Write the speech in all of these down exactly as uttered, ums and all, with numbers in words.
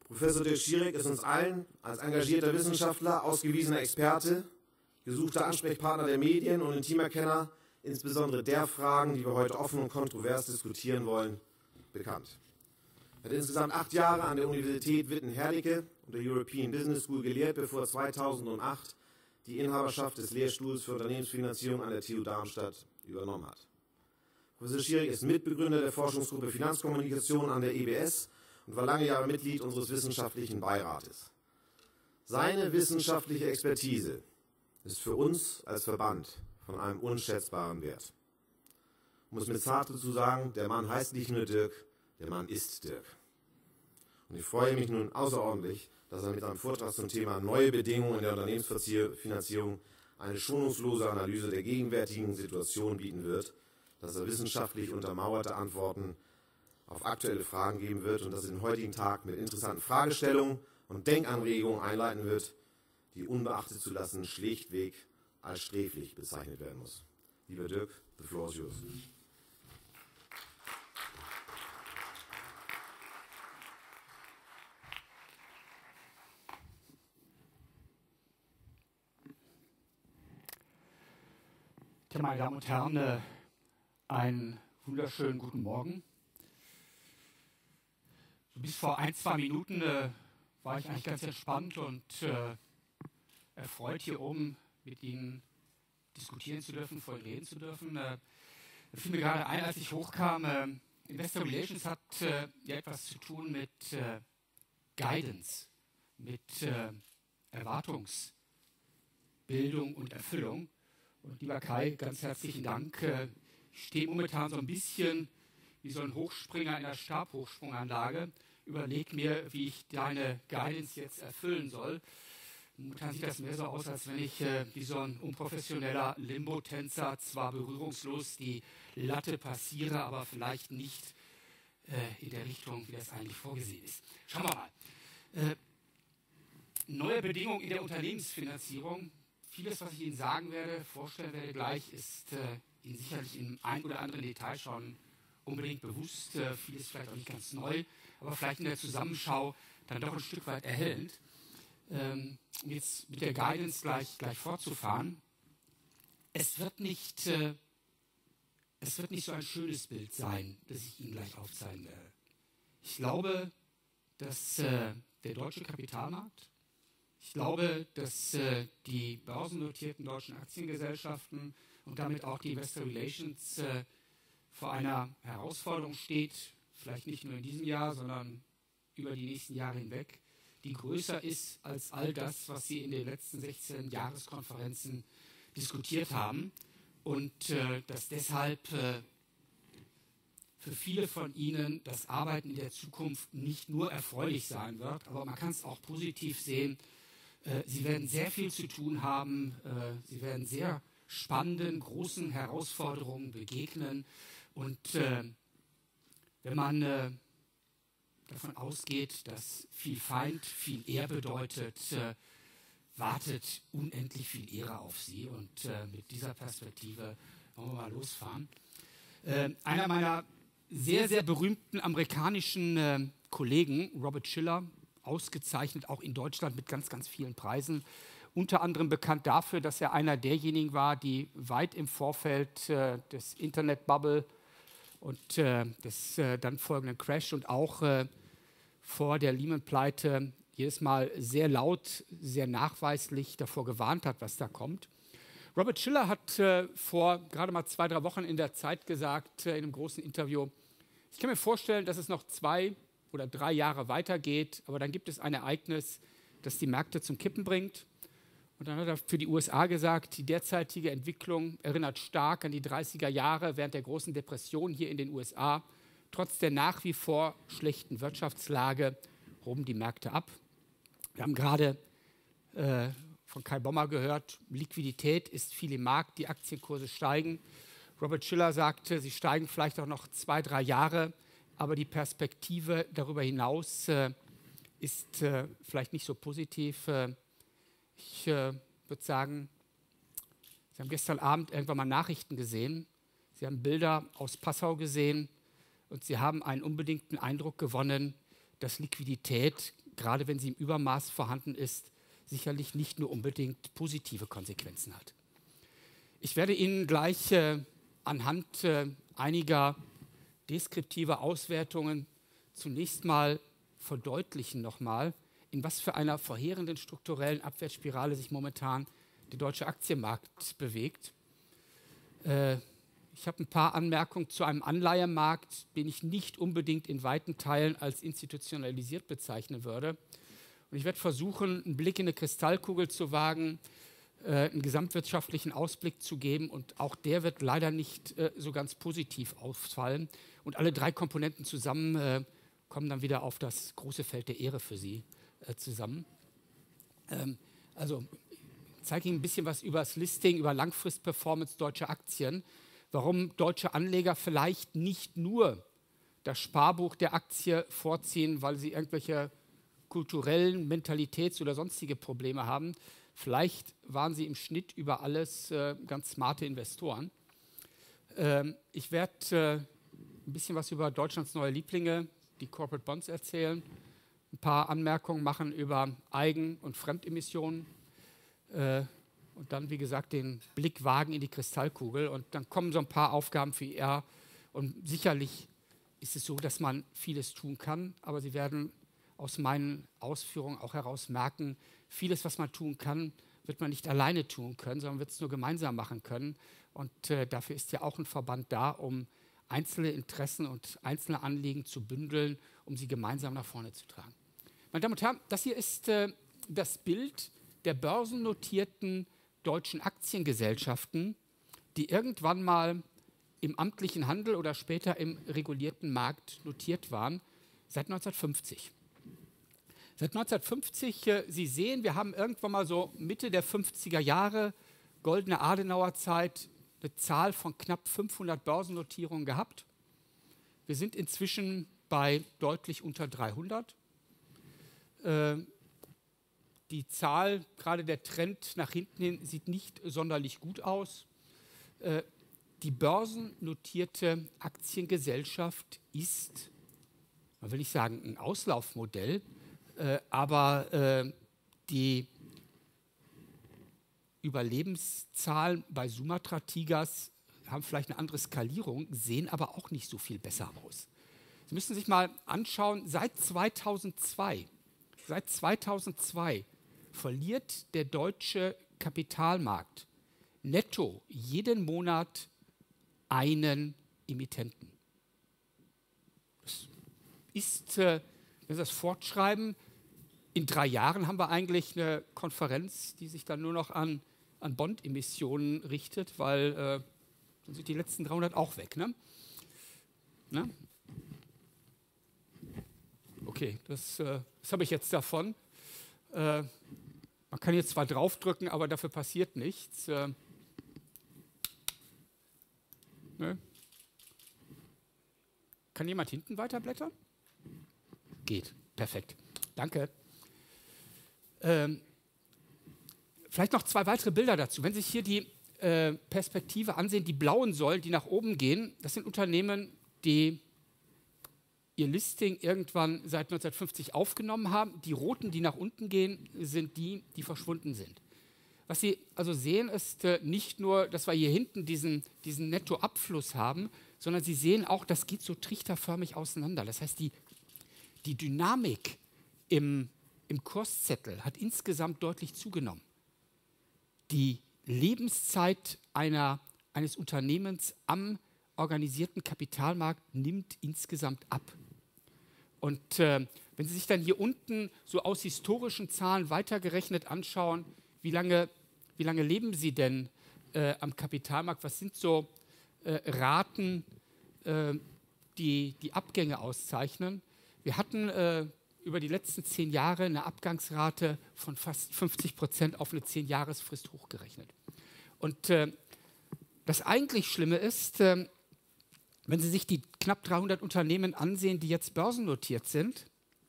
Professor Dirk Schierig ist uns allen als engagierter Wissenschaftler, ausgewiesener Experte, gesuchter Ansprechpartner der Medien und intimer Kenner, insbesondere der Fragen, die wir heute offen und kontrovers diskutieren wollen, bekannt. Er hat insgesamt acht Jahre an der Universität Witten-Herdecke und der European Business School gelehrt, bevor er zweitausendacht die Inhaberschaft des Lehrstuhls für Unternehmensfinanzierung an der T U Darmstadt übernommen hat. Professor Schierig ist Mitbegründer der Forschungsgruppe Finanzkommunikation an der E B S und war lange Jahre Mitglied unseres wissenschaftlichen Beirates. Seine wissenschaftliche Expertise ist für uns als Verband von einem unschätzbaren Wert. Um es mit Zarte zu sagen, der Mann heißt nicht nur Dirk, der Mann ist Dirk. Und ich freue mich nun außerordentlich, dass er mit seinem Vortrag zum Thema neue Bedingungen in der Unternehmensfinanzierung eine schonungslose Analyse der gegenwärtigen Situation bieten wird, dass er wissenschaftlich untermauerte Antworten auf aktuelle Fragen geben wird und dass er den heutigen Tag mit interessanten Fragestellungen und Denkanregungen einleiten wird, die unbeachtet zu lassen schlichtweg als sträflich bezeichnet werden muss. Lieber Dirk, the floor is yours. Ja, meine Damen und Herren, äh, einen wunderschönen guten Morgen. So bis vor ein, zwei Minuten äh, war ich eigentlich ganz entspannt und äh, erfreut, hier oben mit Ihnen diskutieren zu dürfen, vor Ihnen reden zu dürfen. Äh, da fiel mir gerade ein, als ich hochkam, äh, Investor Relations hat äh, ja etwas zu tun mit äh, Guidance, mit äh, Erwartungsbildung und Erfüllung. Und lieber Kai, ganz herzlichen Dank. Ich stehe momentan so ein bisschen wie so ein Hochspringer in der Stabhochsprunganlage. Überleg mir, wie ich deine Guidance jetzt erfüllen soll. Momentan sieht das mehr so aus, als wenn ich äh, wie so ein unprofessioneller Limbo-Tänzer zwar berührungslos die Latte passiere, aber vielleicht nicht äh, in der Richtung, wie das eigentlich vorgesehen ist. Schauen wir mal. Äh, neue Bedingungen in der Unternehmensfinanzierung. Vieles, was ich Ihnen sagen werde, vorstellen werde gleich, ist äh, Ihnen sicherlich in ein oder anderen Detail schon unbedingt bewusst. Äh, vieles vielleicht auch nicht ganz neu, aber vielleicht in der Zusammenschau dann doch ein Stück weit erhellend. Ähm, um jetzt mit der Guidance gleich, gleich fortzufahren. Es wird nicht, äh, es wird nicht so ein schönes Bild sein, das ich Ihnen gleich aufzeigen werde. Ich glaube, dass äh, der deutsche Kapitalmarkt, ich glaube, dass äh, die börsennotierten deutschen Aktiengesellschaften und damit auch die Investor Relations äh, vor einer Herausforderung steht, vielleicht nicht nur in diesem Jahr, sondern über die nächsten Jahre hinweg, die größer ist als all das, was Sie in den letzten sechzehn Jahreskonferenzen diskutiert haben und äh, dass deshalb äh, für viele von Ihnen das Arbeiten in der Zukunft nicht nur erfreulich sein wird, aber man kann es auch positiv sehen. Sie werden sehr viel zu tun haben, Sie werden sehr spannenden, großen Herausforderungen begegnen. Und äh, wenn man äh, davon ausgeht, dass viel Feind viel Ehr bedeutet, äh, wartet unendlich viel Ehre auf Sie. Und äh, mit dieser Perspektive wollen wir mal losfahren. Äh, einer meiner sehr, sehr berühmten amerikanischen äh, Kollegen, Robert Shiller, ausgezeichnet, auch in Deutschland mit ganz, ganz vielen Preisen. Unter anderem bekannt dafür, dass er einer derjenigen war, die weit im Vorfeld äh, des Internet-Bubble und äh, des äh, dann folgenden Crash und auch äh, vor der Lehman-Pleite jedes Mal sehr laut, sehr nachweislich davor gewarnt hat, was da kommt. Robert Shiller hat äh, vor gerade mal zwei, drei Wochen in der Zeit gesagt, äh, in einem großen Interview, ich kann mir vorstellen, dass es noch zwei oder drei Jahre weitergeht, aber dann gibt es ein Ereignis, das die Märkte zum Kippen bringt. Und dann hat er für die U S A gesagt, die derzeitige Entwicklung erinnert stark an die dreißiger Jahre während der großen Depression hier in den U S A. Trotz der nach wie vor schlechten Wirtschaftslage hoben die Märkte ab. Wir haben gerade äh, von Kai Bommer gehört, Liquidität ist viel im Markt, die Aktienkurse steigen. Robert Shiller sagte, sie steigen vielleicht auch noch zwei, drei Jahre, aber die Perspektive darüber hinaus äh, ist äh, vielleicht nicht so positiv. Äh, ich äh, würde sagen, Sie haben gestern Abend irgendwann mal Nachrichten gesehen, Sie haben Bilder aus Passau gesehen und Sie haben einen unbedingten Eindruck gewonnen, dass Liquidität gerade wenn sie im Übermaß vorhanden ist, sicherlich nicht nur unbedingt positive Konsequenzen hat. Ich werde Ihnen gleich äh, anhand äh, einiger deskriptiver Auswertungen zunächst mal verdeutlichen nochmal, in was für einer verheerenden strukturellen Abwärtsspirale sich momentan der deutsche Aktienmarkt bewegt. Äh, ich habe ein paar Anmerkungen zu einem Anleihemarkt, den ich nicht unbedingt in weiten Teilen als institutionalisiert bezeichnen würde. Und ich werde versuchen, einen Blick in eine Kristallkugel zu wagen, äh, einen gesamtwirtschaftlichen Ausblick zu geben. Und auch der wird leider nicht äh, so ganz positiv ausfallen. Und alle drei Komponenten zusammen äh, kommen dann wieder auf das große Feld der Ehre für Sie äh, zusammen. Ähm, also ich zeige Ihnen ein bisschen was über das Listing, über Langfristperformance deutscher Aktien, warum deutsche Anleger vielleicht nicht nur das Sparbuch der Aktie vorziehen, weil sie irgendwelche kulturellen, Mentalitäts- oder sonstige Probleme haben. Vielleicht waren sie im Schnitt über alles äh, ganz smarte Investoren. Ähm, ich werde äh, ein bisschen was über Deutschlands neue Lieblinge, die Corporate Bonds, erzählen, ein paar Anmerkungen machen über Eigen- und Fremdemissionen äh, und dann, wie gesagt, den Blick wagen in die Kristallkugel. Und dann kommen so ein paar Aufgaben für I R. Und sicherlich ist es so, dass man vieles tun kann, aber Sie werden aus meinen Ausführungen auch heraus merken, vieles, was man tun kann, wird man nicht alleine tun können, sondern wird es nur gemeinsam machen können. Und äh, dafür ist ja auch ein Verband da, um einzelne Interessen und einzelne Anliegen zu bündeln, um sie gemeinsam nach vorne zu tragen. Meine Damen und Herren, das hier ist äh, das Bild der börsennotierten deutschen Aktiengesellschaften, die irgendwann mal im amtlichen Handel oder später im regulierten Markt notiert waren, seit neunzehnhundertfünfzig. Seit neunzehnhundertfünfzig, äh, Sie sehen, wir haben irgendwann mal so Mitte der fünfziger Jahre, goldene Adenauerzeit, eine Zahl von knapp fünfhundert Börsennotierungen gehabt. Wir sind inzwischen bei deutlich unter dreihundert. Äh, die Zahl, gerade der Trend nach hinten hin, sieht nicht sonderlich gut aus. Äh, die börsennotierte Aktiengesellschaft ist, man will nicht sagen ein Auslaufmodell, äh, aber äh, die Überlebenszahlen bei Sumatra Tigers haben vielleicht eine andere Skalierung, sehen aber auch nicht so viel besser aus. Sie müssen sich mal anschauen, seit zweitausendzwei, seit zweitausendzwei verliert der deutsche Kapitalmarkt netto jeden Monat einen Emittenten. Das ist, äh, wenn Sie das fortschreiben, in drei Jahren haben wir eigentlich eine Konferenz, die sich dann nur noch an, an Bond-Emissionen richtet, weil äh, dann sind die letzten dreihundert auch weg. Ne? Ne? Okay, das, äh, das habe ich jetzt davon. Äh, man kann jetzt zwar draufdrücken, aber dafür passiert nichts. Äh, ne? Kann jemand hinten weiterblättern? Geht, perfekt. Danke. Ähm, vielleicht noch zwei weitere Bilder dazu. Wenn Sie sich hier die äh, Perspektive ansehen, die blauen Säulen, die nach oben gehen, das sind Unternehmen, die ihr Listing irgendwann seit neunzehnhundertfünfzig aufgenommen haben. Die roten, die nach unten gehen, sind die, die verschwunden sind. Was Sie also sehen, ist äh, nicht nur, dass wir hier hinten diesen, diesen Nettoabfluss haben, sondern Sie sehen auch, das geht so trichterförmig auseinander. Das heißt, die, die Dynamik im Im Kurszettel hat insgesamt deutlich zugenommen. Die Lebenszeit einer, eines Unternehmens am organisierten Kapitalmarkt nimmt insgesamt ab. Und äh, wenn Sie sich dann hier unten so aus historischen Zahlen weitergerechnet anschauen, wie lange, wie lange leben Sie denn äh, am Kapitalmarkt? Was sind so äh, Raten, äh, die die Abgänge auszeichnen? Wir hatten äh, über die letzten zehn Jahre eine Abgangsrate von fast fünfzig Prozent auf eine zehn-Jahresfrist hochgerechnet. Und äh, das eigentlich Schlimme ist, äh, wenn Sie sich die knapp dreihundert Unternehmen ansehen, die jetzt börsennotiert sind,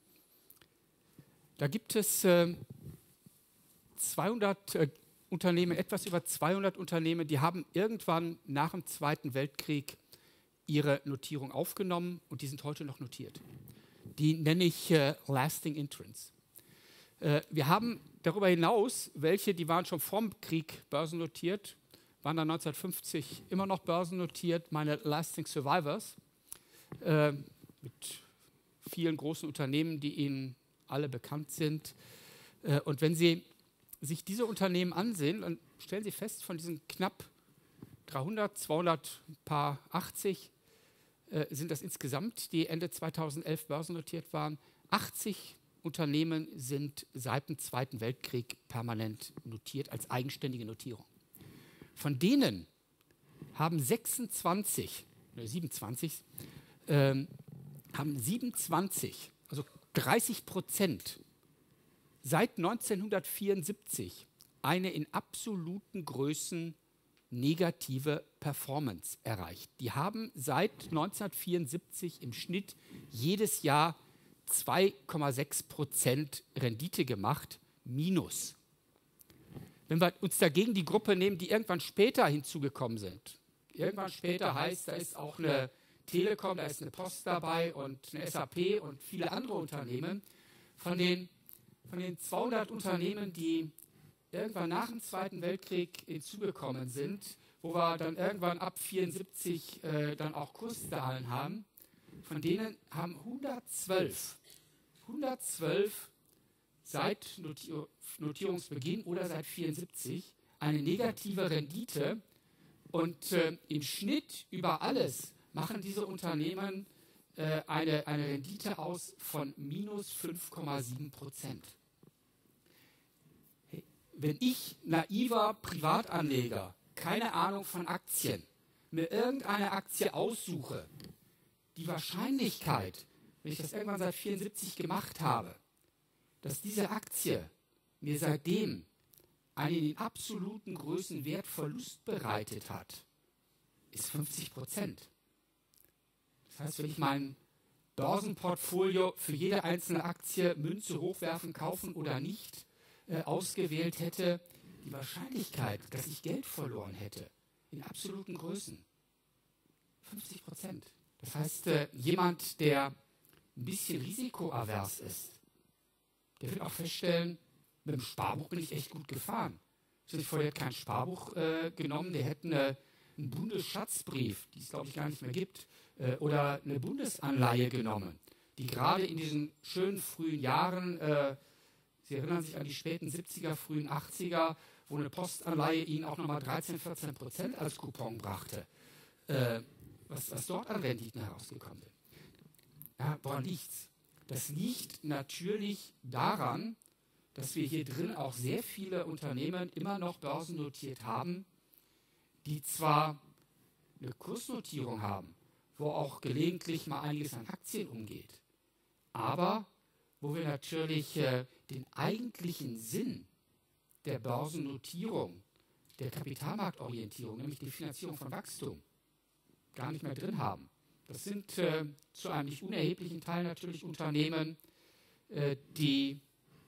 da gibt es äh, zweihundert äh, Unternehmen, etwas über zweihundert Unternehmen, die haben irgendwann nach dem Zweiten Weltkrieg ihre Notierung aufgenommen und die sind heute noch notiert. Die nenne ich äh, Lasting Entrance. Äh, wir haben darüber hinaus welche, die waren schon vorm Krieg börsennotiert, waren dann neunzehnhundertfünfzig immer noch börsennotiert, meine Lasting Survivors, äh, mit vielen großen Unternehmen, die Ihnen alle bekannt sind. Äh, und wenn Sie sich diese Unternehmen ansehen, dann stellen Sie fest, von diesen knapp dreihundert, zweihundert, paar achtzig äh, sind das insgesamt, die Ende zweitausendelf börsennotiert waren. achtzig Unternehmen sind seit dem Zweiten Weltkrieg permanent notiert als eigenständige Notierung. Von denen haben sechsundzwanzig, oder siebenundzwanzig, ähm, haben siebenundzwanzig, also dreißig Prozent, seit neunzehnhundertvierundsiebzig eine in absoluten Größen negative Performance erreicht. Die haben seit neunzehnhundertvierundsiebzig im Schnitt jedes Jahr zwei Komma sechs Prozent Rendite gemacht, minus. Wenn wir uns dagegen die Gruppe nehmen, die irgendwann später hinzugekommen sind, irgendwann später heißt, da ist auch eine Telekom, da ist eine Post dabei und eine S A P und viele andere Unternehmen, von den, von den zweihundert Unternehmen, die irgendwann nach dem Zweiten Weltkrieg hinzugekommen sind, wo wir dann irgendwann ab vierundsiebzig äh, dann auch Kurszahlen haben, von denen haben hundertzwölf, hundertzwölf seit Notier Notierungsbeginn oder seit vierundsiebzig eine negative Rendite und äh, im Schnitt über alles machen diese Unternehmen äh, eine, eine Rendite aus von minus fünf Komma sieben Prozent. Wenn ich, naiver Privatanleger, keine Ahnung von Aktien, mir irgendeine Aktie aussuche, die Wahrscheinlichkeit, wenn ich das irgendwann seit vierundsiebzig gemacht habe, dass diese Aktie mir seitdem einen in absoluten Größenwertverlust bereitet hat, ist fünfzig Prozent. Das heißt, wenn ich mein Börsenportfolio für jede einzelne Aktie Münze hochwerfen, kaufen oder nicht äh, ausgewählt hätte, die Wahrscheinlichkeit, dass ich Geld verloren hätte, in absoluten Größen, fünfzig Prozent. Das heißt, äh, jemand, der ein bisschen risikoavers ist, der wird auch feststellen, mit dem Sparbuch bin ich echt gut gefahren. Ich habe vorher kein Sparbuch äh, genommen, der hätte eine, einen Bundesschatzbrief, die es glaube ich gar nicht mehr gibt, äh, oder eine Bundesanleihe genommen, die gerade in diesen schönen frühen Jahren, äh, Sie erinnern sich an die späten siebziger, frühen achtziger, wo eine Postanleihe Ihnen auch nochmal dreizehn, vierzehn Prozent als Coupon brachte, äh, was, was dort an Renditen herausgekommen sind. Ja, woran liegt's? Das liegt natürlich daran, dass wir hier drin auch sehr viele Unternehmen immer noch börsennotiert haben, die zwar eine Kursnotierung haben, wo auch gelegentlich mal einiges an Aktien umgeht, aber wo wir natürlich äh, den eigentlichen Sinn der Börsennotierung, der Kapitalmarktorientierung, nämlich die Finanzierung von Wachstum, gar nicht mehr drin haben. Das sind äh, zu einem nicht unerheblichen Teil natürlich Unternehmen, äh, die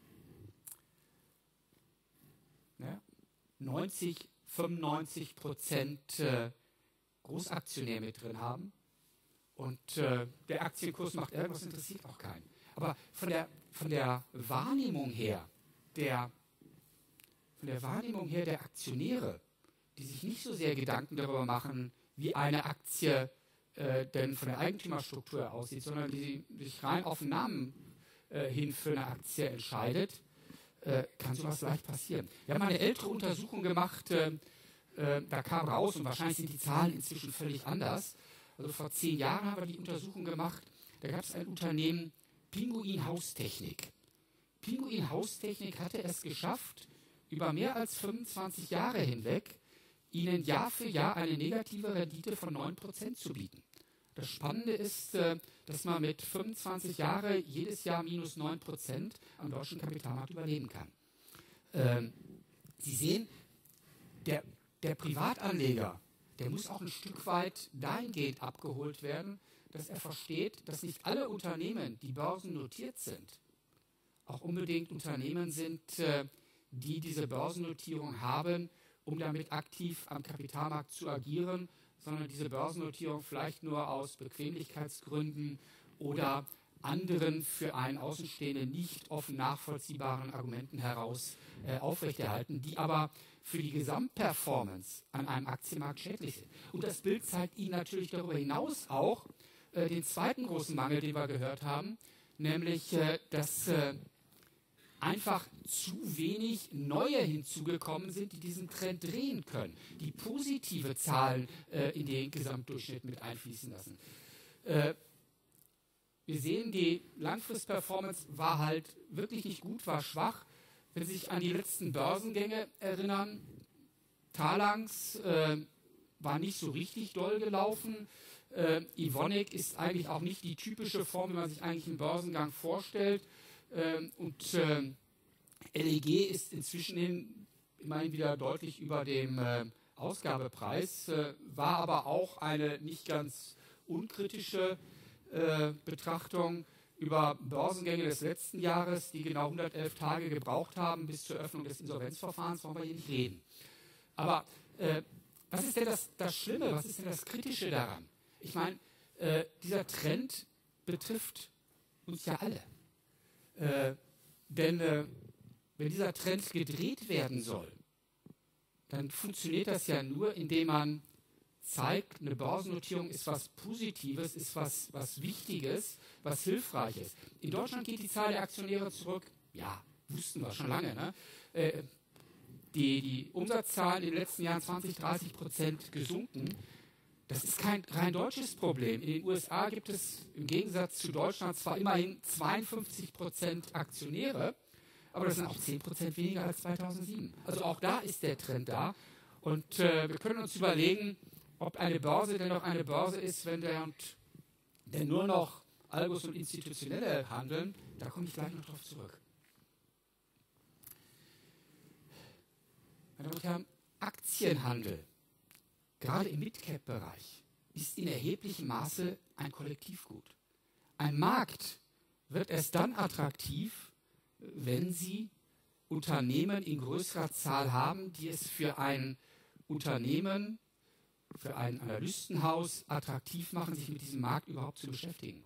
ne, neunzig, fünfundneunzig Prozent äh, Großaktionär mit drin haben und äh, der Aktienkurs macht irgendwas, interessiert auch keinen. Aber von der, von der Wahrnehmung her, der, von der Wahrnehmung her der Aktionäre, die sich nicht so sehr Gedanken darüber machen, wie eine Aktie äh, denn von der Eigentümerstruktur aussieht, sondern die sich rein auf den Namen äh, hin für eine Aktie entscheidet, äh, kann sowas leicht passieren. Wir haben eine ältere Untersuchung gemacht, äh, äh, da kam raus, und wahrscheinlich sind die Zahlen inzwischen völlig anders. Also vor zehn Jahren haben wir die Untersuchung gemacht, da gab es ein Unternehmen, Pinguin Haustechnik. Pinguin Haustechnik hatte es geschafft, über mehr als fünfundzwanzig Jahre hinweg Ihnen Jahr für Jahr eine negative Rendite von neun Prozent zu bieten. Das Spannende ist, dass man mit fünfundzwanzig Jahren jedes Jahr minus neun Prozent am deutschen Kapitalmarkt überleben kann. Ähm, Sie sehen, der, der Privatanleger, der muss auch ein Stück weit dahingehend abgeholt werden, dass er versteht, dass nicht alle Unternehmen, die börsennotiert sind, auch unbedingt Unternehmen sind, äh, die diese Börsennotierung haben, um damit aktiv am Kapitalmarkt zu agieren, sondern diese Börsennotierung vielleicht nur aus Bequemlichkeitsgründen oder anderen für einen Außenstehenden nicht offen nachvollziehbaren Argumenten heraus äh, aufrechterhalten, die aber für die Gesamtperformance an einem Aktienmarkt schädlich sind. Und das Bild zeigt Ihnen natürlich darüber hinaus auch äh, den zweiten großen Mangel, den wir gehört haben, nämlich, äh, dass äh, einfach zu wenig neue hinzugekommen sind, die diesen Trend drehen können, die positive Zahlen äh, in den Gesamtdurchschnitt mit einfließen lassen. Äh, wir sehen, die Langfristperformance war halt wirklich nicht gut, war schwach. Wenn Sie sich an die letzten Börsengänge erinnern, Talanx äh, war nicht so richtig doll gelaufen. Äh, Evonik ist eigentlich auch nicht die typische Form, wie man sich eigentlich einen Börsengang vorstellt. Äh, und äh, L E G ist inzwischen hin, immerhin wieder deutlich über dem äh, Ausgabepreis, äh, war aber auch eine nicht ganz unkritische äh, Betrachtung über Börsengänge des letzten Jahres, die genau hundertelf Tage gebraucht haben bis zur Öffnung des Insolvenzverfahrens, wollen wir hier nicht reden. Aber äh, was ist denn das, das Schlimme, was ist denn das Kritische daran? Ich meine, äh, dieser Trend betrifft uns ja alle. Äh, denn äh, wenn dieser Trend gedreht werden soll, dann funktioniert das ja nur, indem man zeigt, eine Börsennotierung ist was Positives, ist was, was Wichtiges, was Hilfreiches. In Deutschland geht die Zahl der Aktionäre zurück. Ja, wussten wir schon lange. Ne? Äh, die, die Umsatzzahlen in den letzten Jahren zwanzig, dreißig Prozent gesunken. Das ist kein rein deutsches Problem. In den U S A gibt es im Gegensatz zu Deutschland zwar immerhin zweiundfünfzig Prozent Aktionäre, aber das sind auch zehn Prozent weniger als zweitausendsieben. Also auch da ist der Trend da. Und äh, wir können uns überlegen, ob eine Börse denn noch eine Börse ist, wenn der und der nur noch Algos und Institutionelle handeln. Da komme ich gleich noch drauf zurück. Meine Damen und Herren, Aktienhandel, gerade im Mid-Cap-Bereich, ist in erheblichem Maße ein Kollektivgut. Ein Markt wird erst dann attraktiv, wenn Sie Unternehmen in größerer Zahl haben, die es für ein Unternehmen, für ein Analystenhaus attraktiv machen, sich mit diesem Markt überhaupt zu beschäftigen.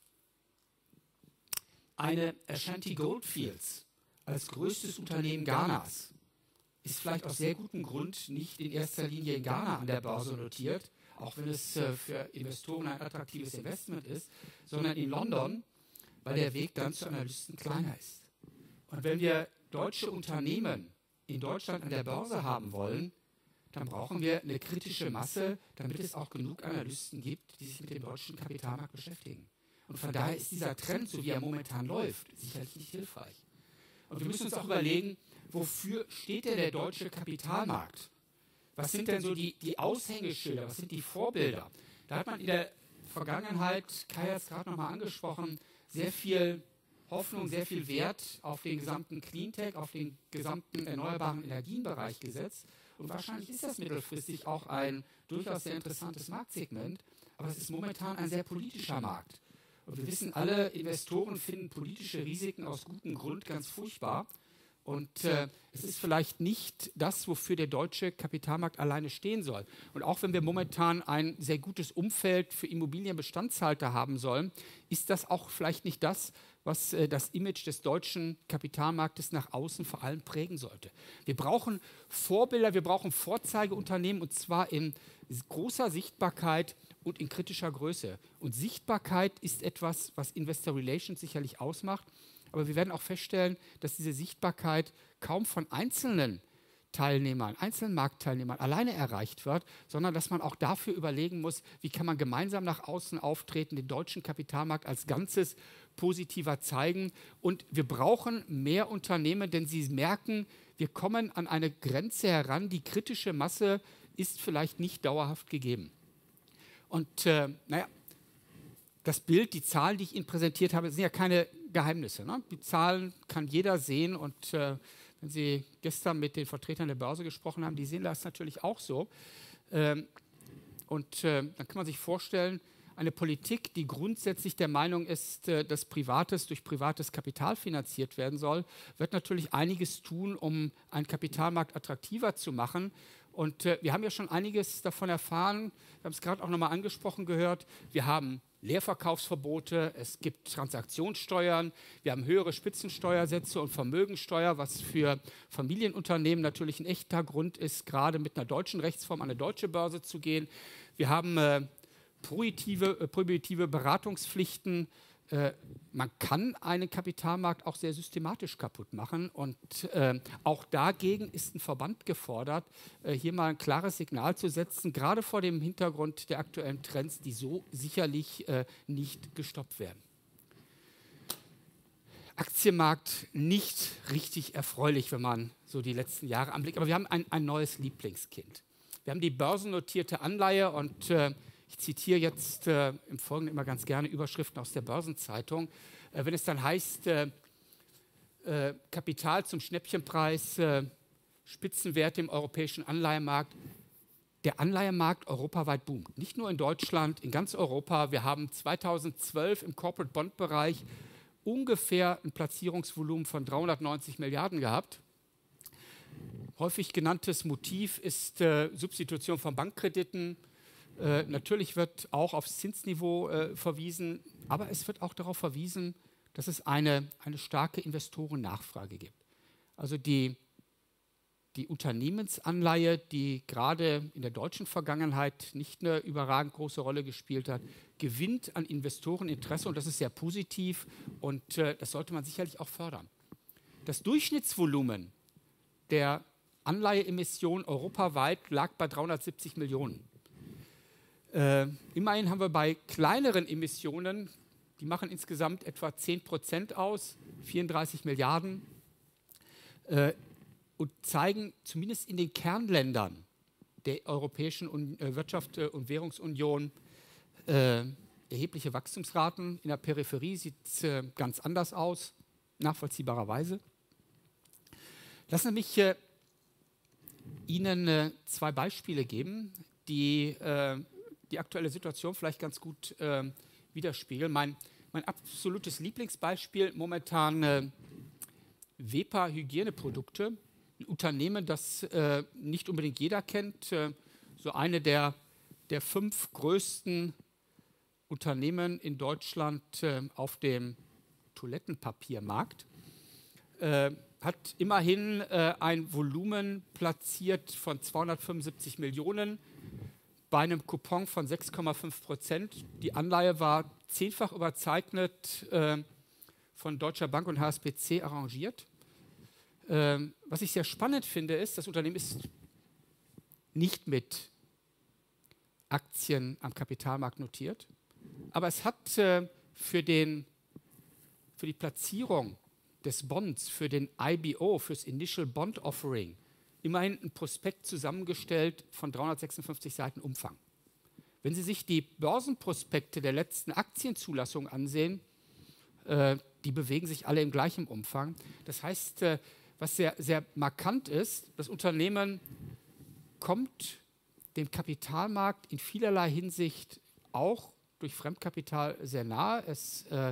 Eine Ashanti Goldfields als größtes Unternehmen Ghanas ist vielleicht aus sehr gutem Grund nicht in erster Linie in Ghana an der Börse notiert, auch wenn es äh, für Investoren ein attraktives Investment ist, sondern in London, weil der Weg dann zu Analysten kleiner ist. Und wenn wir deutsche Unternehmen in Deutschland an der Börse haben wollen, dann brauchen wir eine kritische Masse, damit es auch genug Analysten gibt, die sich mit dem deutschen Kapitalmarkt beschäftigen. Und von daher ist dieser Trend, so wie er momentan läuft, sicherlich nicht hilfreich. Und wir müssen uns auch überlegen, wofür steht denn der deutsche Kapitalmarkt? Was sind denn so die, die Aushängeschilder, was sind die Vorbilder? Da hat man in der Vergangenheit, Kai hat es gerade nochmal angesprochen, sehr viel Hoffnung, sehr viel Wert auf den gesamten Cleantech, auf den gesamten erneuerbaren Energienbereich gesetzt. Und wahrscheinlich ist das mittelfristig auch ein durchaus sehr interessantes Marktsegment, aber es ist momentan ein sehr politischer Markt. Und wir wissen alle, Investoren finden politische Risiken aus gutem Grund ganz furchtbar. Und äh, es ist vielleicht nicht das, wofür der deutsche Kapitalmarkt alleine stehen soll. Und auch wenn wir momentan ein sehr gutes Umfeld für Immobilienbestandshalter haben sollen, ist das auch vielleicht nicht das, was äh, das Image des deutschen Kapitalmarktes nach außen vor allem prägen sollte. Wir brauchen Vorbilder, wir brauchen Vorzeigeunternehmen, und zwar in großer Sichtbarkeit und in kritischer Größe. Und Sichtbarkeit ist etwas, was Investor Relations sicherlich ausmacht. Aber wir werden auch feststellen, dass diese Sichtbarkeit kaum von einzelnen Teilnehmern, einzelnen Marktteilnehmern alleine erreicht wird, sondern dass man auch dafür überlegen muss, wie kann man gemeinsam nach außen auftreten, den deutschen Kapitalmarkt als Ganzes positiver zeigen. Und wir brauchen mehr Unternehmen, denn sie merken, wir kommen an eine Grenze heran, die kritische Masse ist vielleicht nicht dauerhaft gegeben. Und äh, naja, das Bild, die Zahlen, die ich Ihnen präsentiert habe, sind ja keine Geheimnisse. Ne? Die Zahlen kann jeder sehen, und äh, wenn Sie gestern mit den Vertretern der Börse gesprochen haben, die sehen das natürlich auch so. Ähm, und äh, dann kann man sich vorstellen, eine Politik, die grundsätzlich der Meinung ist, äh, dass Privates durch privates Kapital finanziert werden soll, wird natürlich einiges tun, um einen Kapitalmarkt attraktiver zu machen. Und äh, wir haben ja schon einiges davon erfahren. Wir haben es gerade auch nochmal angesprochen gehört. Wir haben Leerverkaufsverbote, es gibt Transaktionssteuern, wir haben höhere Spitzensteuersätze und Vermögensteuer, was für Familienunternehmen natürlich ein echter Grund ist, gerade mit einer deutschen Rechtsform an eine deutsche Börse zu gehen. Wir haben äh, prohibitive, äh, prohibitive Beratungspflichten. Äh, man kann einen Kapitalmarkt auch sehr systematisch kaputt machen und äh, auch dagegen ist ein Verband gefordert, äh, hier mal ein klares Signal zu setzen, gerade vor dem Hintergrund der aktuellen Trends, die so sicherlich äh, nicht gestoppt werden. Aktienmarkt nicht richtig erfreulich, wenn man so die letzten Jahre anblickt, aber wir haben ein, ein neues Lieblingskind. Wir haben die börsennotierte Anleihe und äh, ich zitiere jetzt äh, im Folgenden immer ganz gerne Überschriften aus der Börsenzeitung. Äh, wenn es dann heißt, äh, äh, Kapital zum Schnäppchenpreis, äh, Spitzenwerte im europäischen Anleihemarkt. Der Anleihemarkt europaweit boomt. Nicht nur in Deutschland, in ganz Europa. Wir haben zweitausendzwölf im Corporate Bond Bereich ungefähr ein Platzierungsvolumen von dreihundertneunzig Milliarden gehabt. Häufig genanntes Motiv ist äh, Substitution von Bankkrediten. Äh, natürlich wird auch aufs Zinsniveau äh, verwiesen, aber es wird auch darauf verwiesen, dass es eine, eine starke Investorennachfrage gibt. Also die, die Unternehmensanleihe, die gerade in der deutschen Vergangenheit nicht eine überragend große Rolle gespielt hat, gewinnt an Investoreninteresse und das ist sehr positiv und äh, das sollte man sicherlich auch fördern. Das Durchschnittsvolumen der Anleiheemission europaweit lag bei dreihundertsiebzig Millionen. Äh, immerhin haben wir bei kleineren Emissionen, die machen insgesamt etwa zehn Prozent aus, vierunddreißig Milliarden, äh, und zeigen zumindest in den Kernländern der Europäischen Un- äh, Wirtschaft- und Währungsunion äh, erhebliche Wachstumsraten. In der Peripherie sieht es äh, ganz anders aus, nachvollziehbarerweise. Lassen Sie mich äh, Ihnen äh, zwei Beispiele geben, die äh, die aktuelle Situation vielleicht ganz gut äh, widerspiegeln. Mein, mein absolutes Lieblingsbeispiel momentan äh, Wepa Hygieneprodukte, ein Unternehmen, das äh, nicht unbedingt jeder kennt, äh, so eine der, der fünf größten Unternehmen in Deutschland äh, auf dem Toilettenpapiermarkt, äh, hat immerhin äh, ein Volumen platziert von zweihundertfünfundsiebzig Millionen, bei einem Coupon von sechs Komma fünf Prozent. Die Anleihe war zehnfach überzeichnet, äh, von Deutscher Bank und H S B C arrangiert. Ähm, was ich sehr spannend finde, ist, das Unternehmen ist nicht mit Aktien am Kapitalmarkt notiert, aber es hat äh, für, den, für die Platzierung des Bonds, für den I B O, fürs Initial Bond Offering, immerhin ein Prospekt zusammengestellt von dreihundertsechsundfünfzig Seiten Umfang. Wenn Sie sich die Börsenprospekte der letzten Aktienzulassung ansehen, äh, die bewegen sich alle im gleichen Umfang. Das heißt, äh, was sehr, sehr markant ist, das Unternehmen kommt dem Kapitalmarkt in vielerlei Hinsicht auch durch Fremdkapital sehr nahe. Es äh,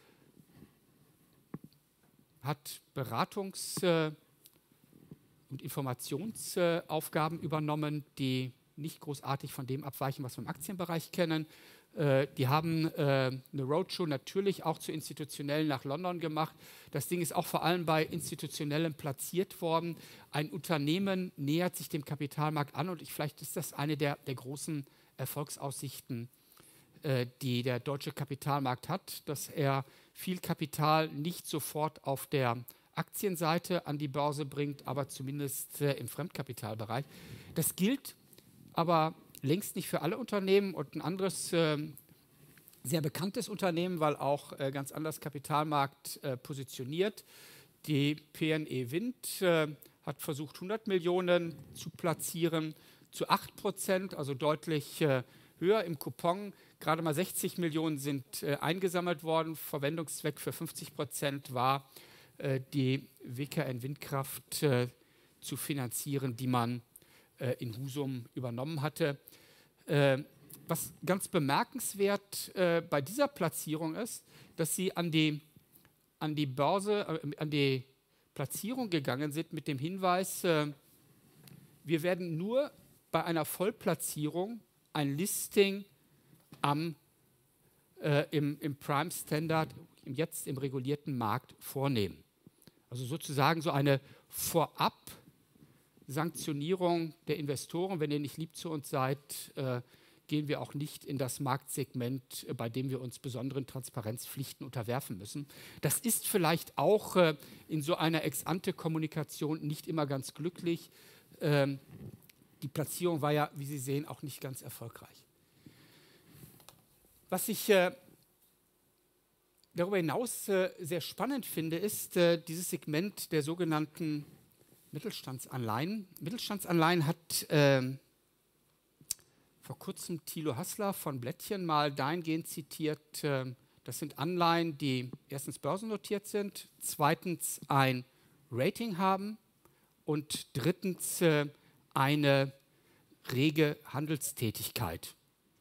hat Beratungs- äh, und Informationsaufgaben äh, übernommen, die nicht großartig von dem abweichen, was wir im Aktienbereich kennen. Äh, die haben äh, eine Roadshow natürlich auch zu Institutionellen nach London gemacht. Das Ding ist auch vor allem bei Institutionellen platziert worden. Ein Unternehmen nähert sich dem Kapitalmarkt an und ich, vielleicht ist das eine der, der großen Erfolgsaussichten, äh, die der deutsche Kapitalmarkt hat, dass er viel Kapital nicht sofort auf der Aktienseite an die Börse bringt, aber zumindest äh, im Fremdkapitalbereich. Das gilt aber längst nicht für alle Unternehmen und ein anderes äh, sehr bekanntes Unternehmen, weil auch äh, ganz anders Kapitalmarkt äh, positioniert. Die P N E Wind äh, hat versucht, hundert Millionen zu platzieren, zu acht Prozent, also deutlich äh, höher im Coupon. Gerade mal sechzig Millionen sind äh, eingesammelt worden. Verwendungszweck für fünfzig Prozent war, äh, die W K N Windkraft äh, zu finanzieren, die man äh, in Husum übernommen hatte. Äh, was ganz bemerkenswert äh, bei dieser Platzierung ist, dass sie an die, an die Börse, äh, an die Platzierung gegangen sind mit dem Hinweis, äh, wir werden nur bei einer Vollplatzierung ein Listing am, äh, im, im Prime Standard, jetzt im regulierten Markt vornehmen. Also sozusagen so eine Vorab-Sanktionierung der Investoren. Wenn ihr nicht lieb zu uns seid, äh, gehen wir auch nicht in das Marktsegment, bei dem wir uns besonderen Transparenzpflichten unterwerfen müssen. Das ist vielleicht auch äh, in so einer Ex-ante-Kommunikation nicht immer ganz glücklich. Ähm, die Platzierung war ja, wie Sie sehen, auch nicht ganz erfolgreich. Was ich äh, darüber hinaus äh, sehr spannend finde, ist äh, dieses Segment der sogenannten Mittelstandsanleihen. Mittelstandsanleihen hat äh, vor kurzem Thilo Hassler von Blättchen mal dahingehend zitiert, äh, das sind Anleihen, die erstens börsennotiert sind, zweitens ein Rating haben und drittens äh, eine rege Handelstätigkeit.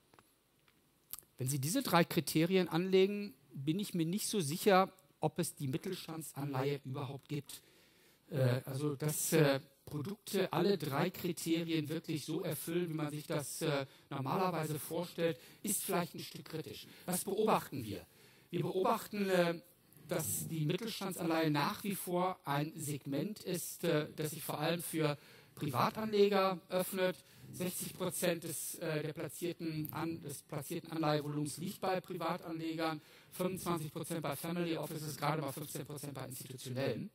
Wenn Sie diese drei Kriterien anlegen, bin ich mir nicht so sicher, ob es die Mittelstandsanleihe überhaupt gibt. Äh, also dass äh, Produkte alle drei Kriterien wirklich so erfüllen, wie man sich das äh, normalerweise vorstellt, ist vielleicht ein Stück kritisch. Was beobachten wir? Wir beobachten, äh, dass die Mittelstandsanleihe nach wie vor ein Segment ist, äh, das sich vor allem für Privatanleger öffnet. sechzig Prozent des, äh, der platzierten An, des platzierten Anleihevolumens liegt bei Privatanlegern, fünfundzwanzig Prozent bei Family Offices, gerade mal fünfzehn Prozent bei Institutionellen.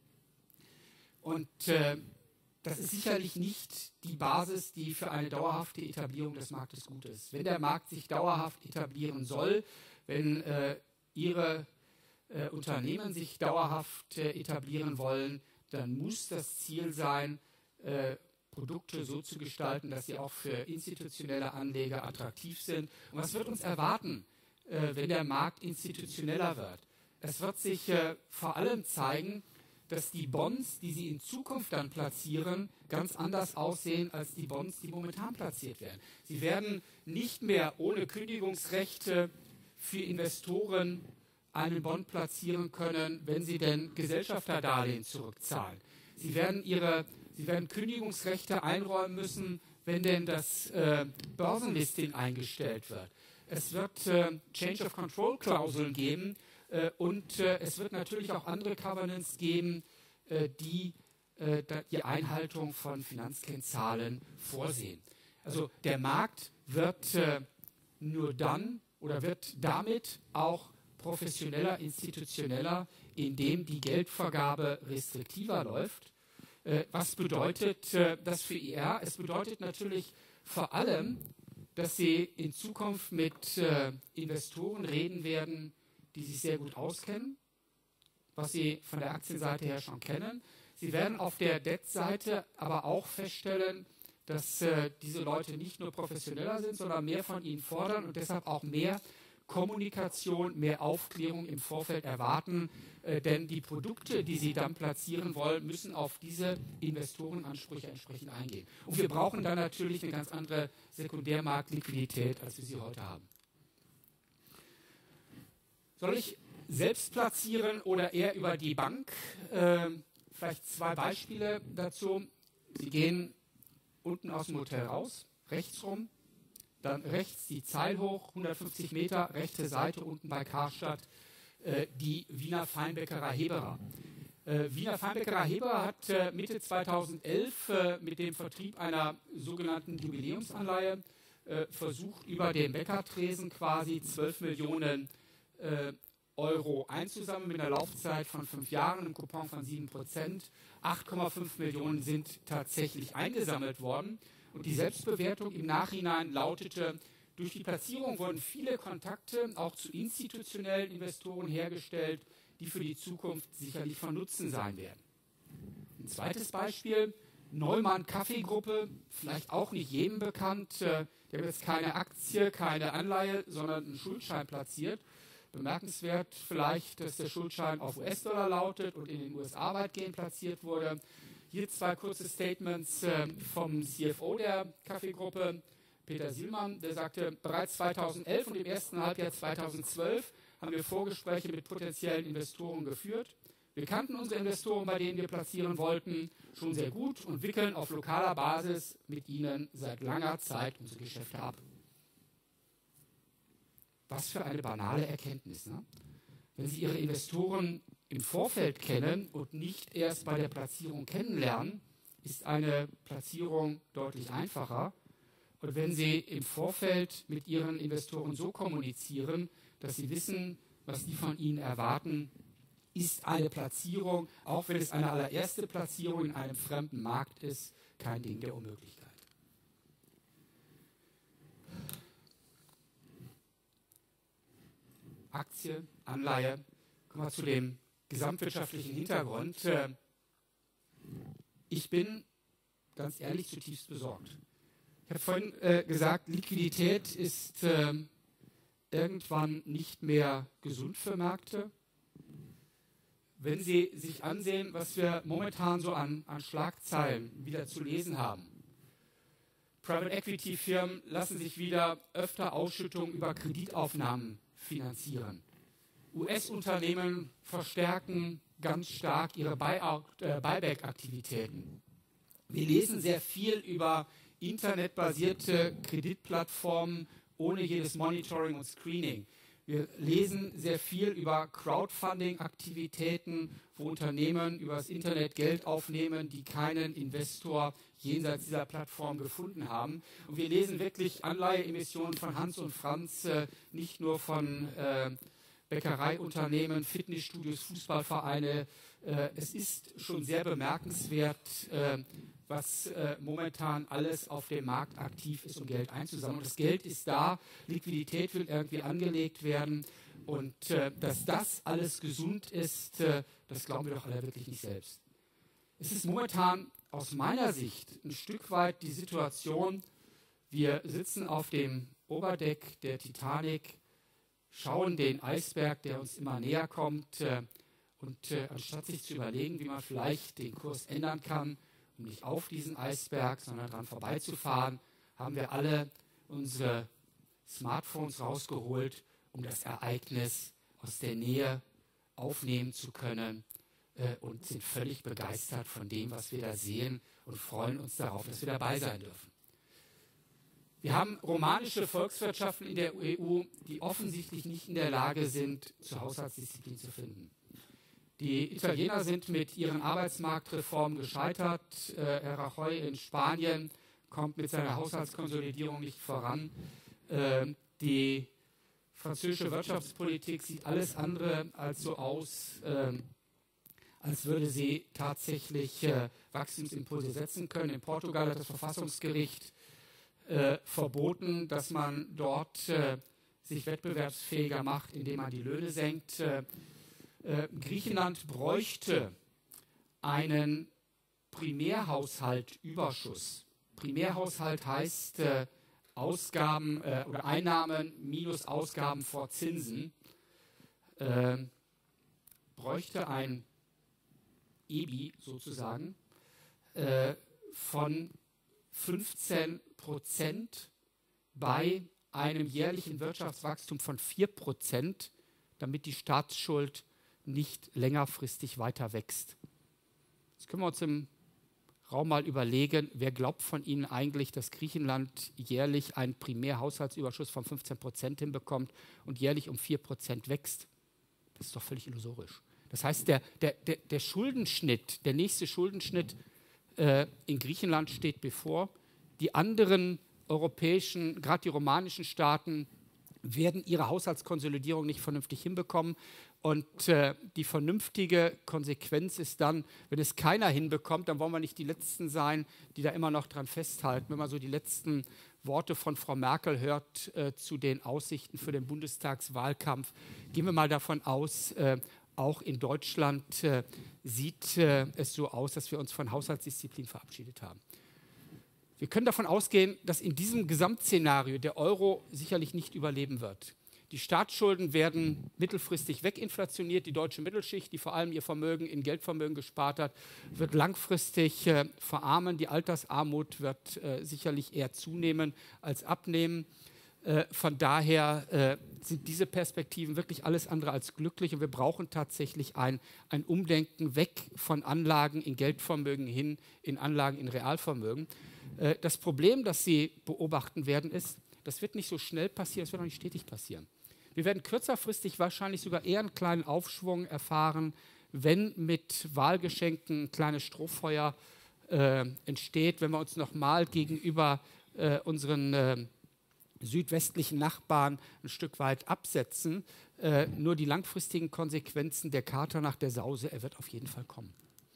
Und äh, das ist sicherlich nicht die Basis, die für eine dauerhafte Etablierung des Marktes gut ist. Wenn der Markt sich dauerhaft etablieren soll, wenn äh, Ihre äh, Unternehmen sich dauerhaft äh, etablieren wollen, dann muss das Ziel sein, äh, Produkte so zu gestalten, dass sie auch für institutionelle Anleger attraktiv sind. Und was wird uns erwarten, äh, wenn der Markt institutioneller wird? Es wird sich äh, vor allem zeigen, dass die Bonds, die Sie in Zukunft dann platzieren, ganz anders aussehen als die Bonds, die momentan platziert werden. Sie werden nicht mehr ohne Kündigungsrechte für Investoren einen Bond platzieren können, wenn sie denn Gesellschafterdarlehen zurückzahlen. Sie werden, ihre, sie werden Kündigungsrechte einräumen müssen, wenn denn das äh, Börsenlisting eingestellt wird. Es wird äh, Change of Control Klauseln geben, und äh, es wird natürlich auch andere Covenants geben, äh, die äh, die Einhaltung von Finanzkennzahlen vorsehen. Also der Markt wird äh, nur dann oder wird damit auch professioneller, institutioneller, indem die Geldvergabe restriktiver läuft. Äh, was bedeutet äh, das für I R? Es bedeutet natürlich vor allem, dass Sie in Zukunft mit äh, Investoren reden werden, die sich sehr gut auskennen, was Sie von der Aktienseite her schon kennen. Sie werden auf der Debt-Seite aber auch feststellen, dass äh, diese Leute nicht nur professioneller sind, sondern mehr von ihnen fordern und deshalb auch mehr Kommunikation, mehr Aufklärung im Vorfeld erwarten. Äh, denn die Produkte, die Sie dann platzieren wollen, müssen auf diese Investorenansprüche entsprechend eingehen. Und wir brauchen dann natürlich eine ganz andere Sekundärmarktliquidität, als wir sie heute haben. Soll ich selbst platzieren oder eher über die Bank? Äh, vielleicht zwei Beispiele dazu. Sie gehen unten aus dem Hotel raus, rechts rum, dann rechts die Zeil hoch, hundertfünfzig Meter, rechte Seite unten bei Karstadt, äh, die Wiener Feinbäckerei Heberer. Äh, Wiener Feinbäckerei Heberer hat äh, Mitte zweitausendelf äh, mit dem Vertrieb einer sogenannten Jubiläumsanleihe äh, versucht, über den Bäckertresen quasi zwölf Millionen Äh, Euro einzusammeln mit einer Laufzeit von fünf Jahren, einem Coupon von sieben Prozent. acht Komma fünf Millionen sind tatsächlich eingesammelt worden. Und die Selbstbewertung im Nachhinein lautete, durch die Platzierung wurden viele Kontakte auch zu institutionellen Investoren hergestellt, die für die Zukunft sicherlich von Nutzen sein werden. Ein zweites Beispiel, Neumann Kaffeegruppe, vielleicht auch nicht jedem bekannt. Äh, der hat jetzt keine Aktie, keine Anleihe, sondern einen Schuldschein platziert. Bemerkenswert vielleicht, dass der Schuldschein auf U S-Dollar lautet und in den U S A weitgehend platziert wurde. Hier zwei kurze Statements äh, vom C F O der Kaffeegruppe, Peter Sielmann, der sagte, bereits zweitausendelf und im ersten Halbjahr zweitausendzwölf haben wir Vorgespräche mit potenziellen Investoren geführt. Wir kannten unsere Investoren, bei denen wir platzieren wollten, schon sehr gut und wickeln auf lokaler Basis mit ihnen seit langer Zeit unsere Geschäfte ab. Was für eine banale Erkenntnis, ne? Wenn Sie Ihre Investoren im Vorfeld kennen und nicht erst bei der Platzierung kennenlernen, ist eine Platzierung deutlich einfacher. Und wenn Sie im Vorfeld mit Ihren Investoren so kommunizieren, dass Sie wissen, was die von Ihnen erwarten, ist eine Platzierung, auch wenn es eine allererste Platzierung in einem fremden Markt ist, kein Ding der Unmöglichkeit. Aktie, Anleihe, kommen wir zu dem gesamtwirtschaftlichen Hintergrund. Ich bin ganz ehrlich zutiefst besorgt. Ich habe vorhin äh, gesagt, Liquidität ist äh, irgendwann nicht mehr gesund für Märkte. Wenn Sie sich ansehen, was wir momentan so an, an Schlagzeilen wieder zu lesen haben. Private Equity Firmen lassen sich wieder öfter Ausschüttungen über Kreditaufnahmen finanzieren. U S-Unternehmen verstärken ganz stark ihre äh, Buyback-Aktivitäten. Wir lesen sehr viel über internetbasierte Kreditplattformen ohne jedes Monitoring und Screening. Wir lesen sehr viel über Crowdfunding-Aktivitäten, wo Unternehmen über das Internet Geld aufnehmen, die keinen Investor jenseits dieser Plattform gefunden haben. Und wir lesen wirklich Anleiheemissionen von Hans und Franz, äh, nicht nur von äh, Bäckereiunternehmen, Fitnessstudios, Fußballvereine. Äh, es ist schon sehr bemerkenswert, äh, was äh, momentan alles auf dem Markt aktiv ist, um Geld einzusammeln. Und das Geld ist da, Liquidität will irgendwie angelegt werden. Und äh, dass das alles gesund ist, äh, das glauben wir doch alle wirklich nicht selbst. Es ist momentan aus meiner Sicht ein Stück weit die Situation, wir sitzen auf dem Oberdeck der Titanic, schauen den Eisberg, der uns immer näher kommt, äh, und äh, anstatt sich zu überlegen, wie man vielleicht den Kurs ändern kann, um nicht auf diesen Eisberg, sondern daran vorbeizufahren, haben wir alle unsere Smartphones rausgeholt, um das Ereignis aus der Nähe aufnehmen zu können, äh, und sind völlig begeistert von dem, was wir da sehen und freuen uns darauf, dass wir dabei sein dürfen. Wir haben romanische Volkswirtschaften in der E U, die offensichtlich nicht in der Lage sind, zur Haushaltsdisziplin zu finden. Die Italiener sind mit ihren Arbeitsmarktreformen gescheitert. Äh, Herr Rajoy in Spanien kommt mit seiner Haushaltskonsolidierung nicht voran. Äh, die französische Wirtschaftspolitik sieht alles andere als so aus, äh, als würde sie tatsächlich äh, Wachstumsimpulse setzen können. In Portugal hat das Verfassungsgericht äh, verboten, dass man dort äh, sich wettbewerbsfähiger macht, indem man die Löhne senkt. Äh, Äh, Griechenland bräuchte einen Primärhaushaltüberschuss. Primärhaushalt heißt äh, Ausgaben äh, oder Einnahmen minus Ausgaben vor Zinsen. Äh, bräuchte ein E B I sozusagen äh, von fünfzehn Prozent bei einem jährlichen Wirtschaftswachstum von vier Prozent, damit die Staatsschuld nicht längerfristig weiter wächst. Jetzt können wir uns im Raum mal überlegen, wer glaubt von Ihnen eigentlich, dass Griechenland jährlich einen Primärhaushaltsüberschuss von fünfzehn Prozent hinbekommt und jährlich um vier Prozent wächst? Das ist doch völlig illusorisch. Das heißt, der, der, der, der Schuldenschnitt, der nächste Schuldenschnitt äh, in Griechenland steht bevor. Die anderen europäischen, gerade die romanischen Staaten, werden ihre Haushaltskonsolidierung nicht vernünftig hinbekommen. Und äh, die vernünftige Konsequenz ist dann, wenn es keiner hinbekommt, dann wollen wir nicht die Letzten sein, die da immer noch dran festhalten. Wenn man so die letzten Worte von Frau Merkel hört äh, zu den Aussichten für den Bundestagswahlkampf, gehen wir mal davon aus, äh, auch in Deutschland äh, sieht äh, es so aus, dass wir uns von Haushaltsdisziplin verabschiedet haben. Wir können davon ausgehen, dass in diesem Gesamtszenario der Euro sicherlich nicht überleben wird. Die Staatsschulden werden mittelfristig weginflationiert. Die deutsche Mittelschicht, die vor allem ihr Vermögen in Geldvermögen gespart hat, wird langfristig äh, verarmen. Die Altersarmut wird äh, sicherlich eher zunehmen als abnehmen. Äh, von daher äh, sind diese Perspektiven wirklich alles andere als glücklich und wir brauchen tatsächlich ein, ein Umdenken weg von Anlagen in Geldvermögen hin in Anlagen in Realvermögen. Äh, das Problem, das Sie beobachten werden, ist, das wird nicht so schnell passieren, das wird auch nicht stetig passieren. Wir werden kürzerfristig wahrscheinlich sogar eher einen kleinen Aufschwung erfahren, wenn mit Wahlgeschenken ein kleines Strohfeuer äh, entsteht, wenn wir uns nochmal gegenüber äh, unseren äh, südwestlichen Nachbarn ein Stück weit absetzen. Äh, nur die langfristigen Konsequenzen der Kater nach der Sause, er wird auf jeden Fall kommen.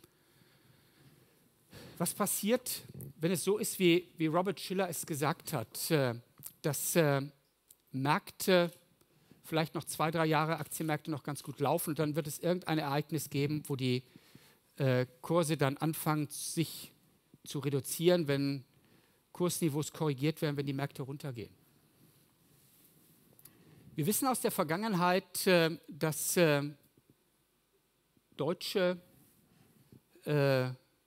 Was passiert, wenn es so ist, wie, wie Robert Shiller es gesagt hat, äh, dass äh, Märkte vielleicht noch zwei, drei Jahre Aktienmärkte noch ganz gut laufen und dann wird es irgendein Ereignis geben, wo die äh, Kurse dann anfangen, sich zu reduzieren, wenn Kursniveaus korrigiert werden, wenn die Märkte runtergehen. Wir wissen aus der Vergangenheit, äh, dass äh, deutsche äh,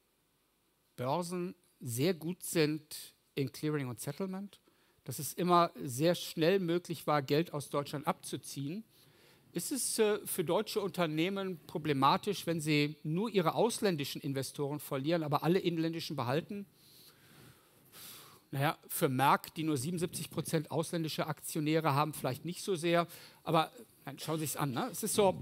Börsen sehr gut sind in Clearing und Settlement, dass es immer sehr schnell möglich war, Geld aus Deutschland abzuziehen. Ist es äh, für deutsche Unternehmen problematisch, wenn sie nur ihre ausländischen Investoren verlieren, aber alle inländischen behalten? Naja, für Merck, die nur siebenundsiebzig Prozent ausländische Aktionäre haben, vielleicht nicht so sehr. Aber nein, schauen Sie es an. Ne? Es ist so,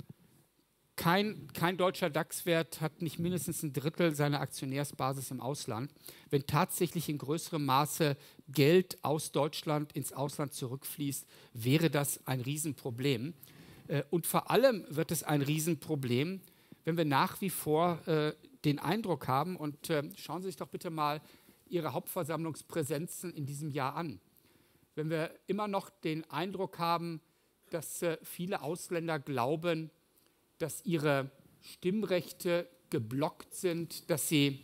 kein, kein deutscher DAX-Wert hat nicht mindestens ein Drittel seiner Aktionärsbasis im Ausland. Wenn tatsächlich in größerem Maße Geld aus Deutschland ins Ausland zurückfließt, wäre das ein Riesenproblem. Und vor allem wird es ein Riesenproblem, wenn wir nach wie vor äh, den Eindruck haben, und äh, schauen Sie sich doch bitte mal Ihre Hauptversammlungspräsenzen in diesem Jahr an. Wenn wir immer noch den Eindruck haben, dass äh, viele Ausländer glauben, dass ihre Stimmrechte geblockt sind, dass sie,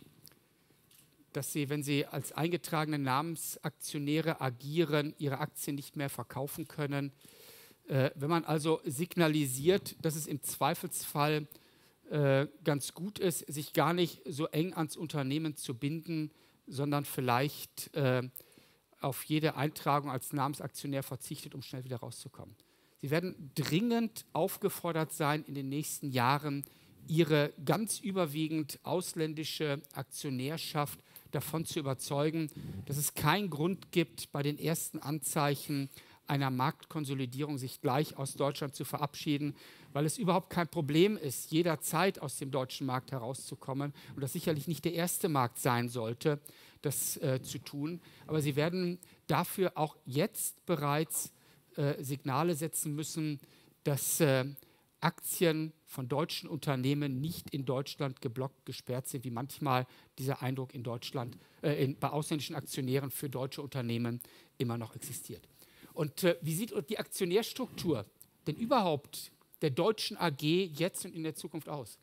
dass sie, wenn sie als eingetragene Namensaktionäre agieren, ihre Aktien nicht mehr verkaufen können. Äh, wenn man also signalisiert, dass es im Zweifelsfall äh, ganz gut ist, sich gar nicht so eng ans Unternehmen zu binden, sondern vielleicht äh, auf jede Eintragung als Namensaktionär verzichtet, um schnell wieder rauszukommen. Sie werden dringend aufgefordert sein, in den nächsten Jahren ihre ganz überwiegend ausländische Aktionärschaft davon zu überzeugen, dass es keinen Grund gibt, bei den ersten Anzeichen einer Marktkonsolidierung sich gleich aus Deutschland zu verabschieden, weil es überhaupt kein Problem ist, jederzeit aus dem deutschen Markt herauszukommen und das sicherlich nicht der erste Markt sein sollte, das äh, zu tun. Aber sie werden dafür auch jetzt bereits äh, Signale setzen müssen, dass äh, Aktien von deutschen Unternehmen nicht in Deutschland geblockt, gesperrt sind, wie manchmal dieser Eindruck in Deutschland, äh, in, bei ausländischen Aktionären für deutsche Unternehmen immer noch existiert. Und äh, wie sieht die Aktionärstruktur denn überhaupt der deutschen A G jetzt und in der Zukunft aus?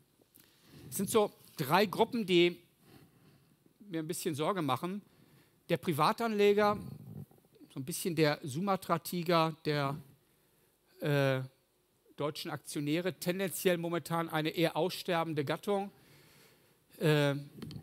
Es sind so drei Gruppen, die mir ein bisschen Sorge machen. Der Privatanleger, so ein bisschen der Sumatra-Tiger der äh, deutschen Aktionäre, tendenziell momentan eine eher aussterbende Gattung. Äh,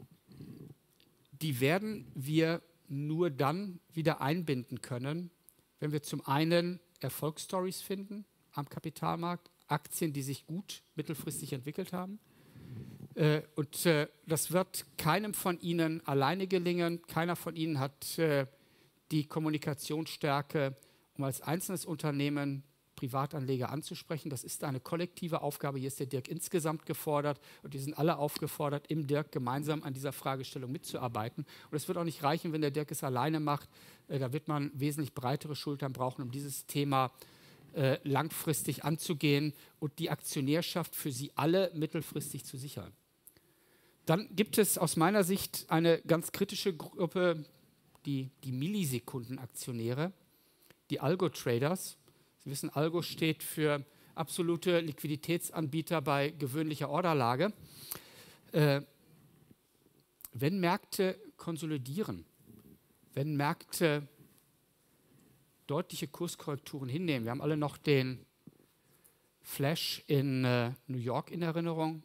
die werden wir nur dann wieder einbinden können, wenn wir zum einen Erfolgsstories finden am Kapitalmarkt, Aktien, die sich gut mittelfristig entwickelt haben. Äh, und äh, das wird keinem von Ihnen alleine gelingen. Keiner von Ihnen hat äh, die Kommunikationsstärke, um als einzelnes Unternehmen Privatanleger anzusprechen. Das ist eine kollektive Aufgabe. Hier ist der Dirk insgesamt gefordert und wir sind alle aufgefordert, im Dirk gemeinsam an dieser Fragestellung mitzuarbeiten. Und es wird auch nicht reichen, wenn der Dirk es alleine macht. Äh, da wird man wesentlich breitere Schultern brauchen, um dieses Thema äh, langfristig anzugehen und die Aktionärschaft für Sie alle mittelfristig zu sichern. Dann gibt es aus meiner Sicht eine ganz kritische Gruppe, die, die Millisekundenaktionäre, die Algo-Traders. Sie wissen, Algo steht für absolute Liquiditätsanbieter bei gewöhnlicher Orderlage. Äh, wenn Märkte konsolidieren, wenn Märkte deutliche Kurskorrekturen hinnehmen, wir haben alle noch den Flash in äh, New York in Erinnerung,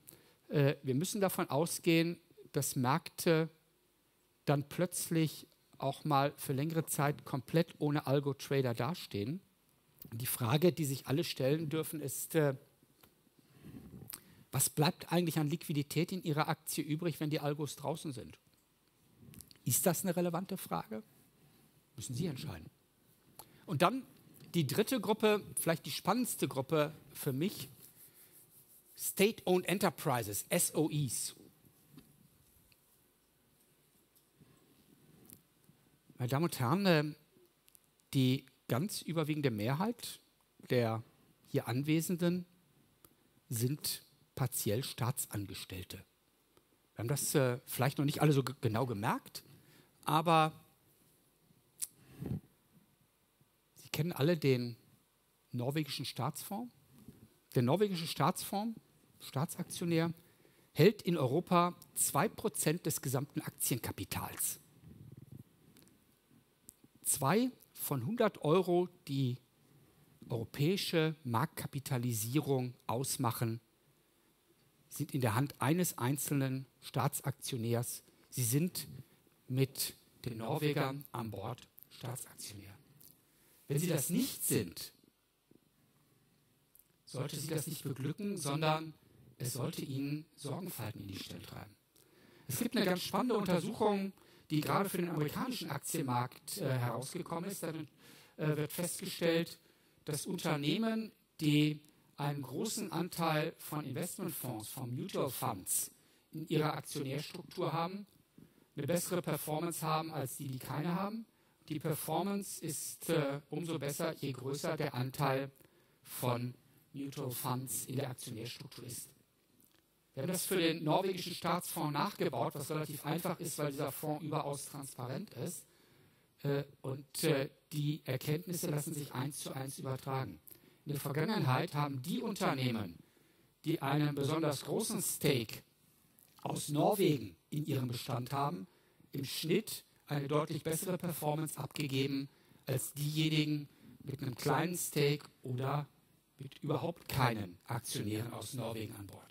äh, wir müssen davon ausgehen, dass Märkte dann plötzlich auch mal für längere Zeit komplett ohne Algo-Trader dastehen. Die Frage, die sich alle stellen dürfen, ist, äh, was bleibt eigentlich an Liquidität in Ihrer Aktie übrig, wenn die Algos draußen sind? Ist das eine relevante Frage? Müssen Sie entscheiden. Und dann die dritte Gruppe, vielleicht die spannendste Gruppe für mich, State-Owned Enterprises, S O Es. Meine Damen und Herren, die ganz überwiegende Mehrheit der hier Anwesenden sind partiell Staatsangestellte. Wir haben das äh, vielleicht noch nicht alle so g- genau gemerkt, aber Sie kennen alle den norwegischen Staatsfonds. Der norwegische Staatsfonds, Staatsaktionär, hält in Europa zwei Prozent des gesamten Aktienkapitals. Zwei von hundert Euro, die europäische Marktkapitalisierung ausmachen, sind in der Hand eines einzelnen Staatsaktionärs. Sie sind mit den Norwegern an Bord Staatsaktionär. Wenn Sie das nicht sind, sollte Sie das nicht beglücken, sondern es sollte Ihnen Sorgenfalten in die Stirn treiben. Es gibt eine ganz spannende Untersuchung, die gerade für den amerikanischen Aktienmarkt äh, herausgekommen ist. Da äh, wird festgestellt, dass Unternehmen, die einen großen Anteil von Investmentfonds, von Mutual Funds in ihrer Aktionärstruktur haben, eine bessere Performance haben als die, die keine haben. Die Performance ist äh, umso besser, je größer der Anteil von Mutual Funds in der Aktionärstruktur ist. Wir haben das für den norwegischen Staatsfonds nachgebaut, was relativ einfach ist, weil dieser Fonds überaus transparent ist. Äh, und äh, die Erkenntnisse lassen sich eins zu eins übertragen. In der Vergangenheit haben die Unternehmen, die einen besonders großen Stake aus Norwegen in ihrem Bestand haben, im Schnitt eine deutlich bessere Performance abgegeben als diejenigen mit einem kleinen Stake oder mit überhaupt keinen Aktionären aus Norwegen an Bord.